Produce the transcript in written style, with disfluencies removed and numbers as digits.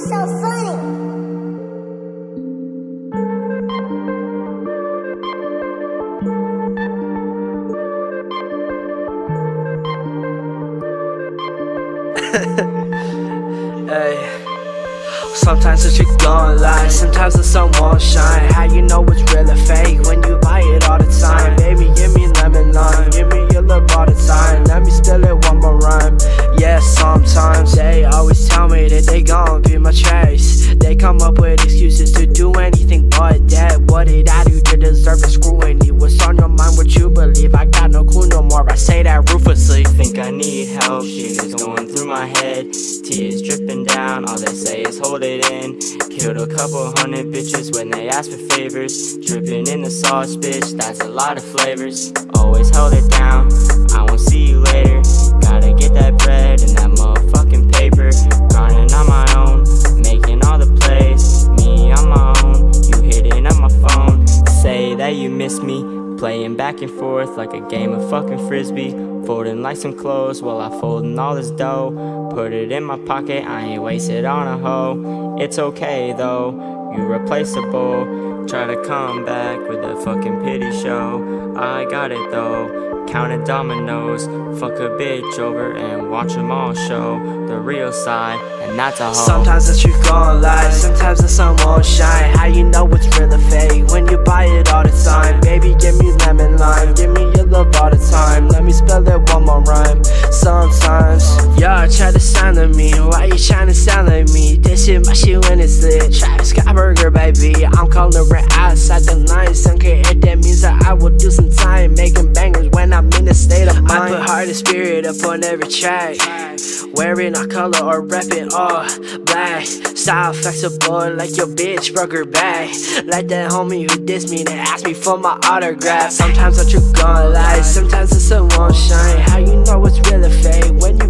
so funny. Hey. Sometimes the chick gon' lie, sometimes the sun won't shine. How you know it's real or fake when you buy it all the time? Baby, give me lemon lime, give me your lip all the time. Let me spill it one more rhyme. Yeah, sometimes they always tell me that they gon' be my trace. They come up with excuses to do anything but that. What did I do to deserve the scrutiny? What's on your mind, what you believe? I got no clue no more, I say that ruthlessly. Think I need help, shit is going through my head. Tears dripping down, all they say is hold it in. Killed a couple hundred bitches when they asked for favors. Dripping in the sauce, bitch, that's a lot of flavors. Always held it down, I won't see you later. Gotta get that bread and that motherfucking paper. Grinding on my own, making all the plays. Me on my own, you hitting up my phone. Say that you miss me, playing back and forth like a game of fucking frisbee. Folding like some clothes while I folding all this dough. Put it in my pocket, I ain't wasted on a hoe. It's okay though, you replaceable. Try to come back with a fucking pity show. I got it though, counting dominoes. Fuck a bitch over and watch them all show the real side, and that's a hoe. Sometimes the truth gon' lie, sometimes the sun won't shine. How you know it's real or fake when you buy it all the time? Baby, give me lemon lime, give me your love all the time. Let me spell it one more rhyme. Sometimes y'all try to sound like me, why you trying to sound like me? This shit my shit when it's lit. Travis Scott burger, baby, I'm calling it outside the lines. Don't care if that means that I will do some time making bangers when I'm in a state of mind. I put heart and spirit up on every track, wearing all color or repping all black. Style flexible like your bitch broke her back. Like that homie who dissed me and asked me for my autograph. Sometimes the truth gon' lie, sometimes the sun won't shine. How you know it's real or fake when you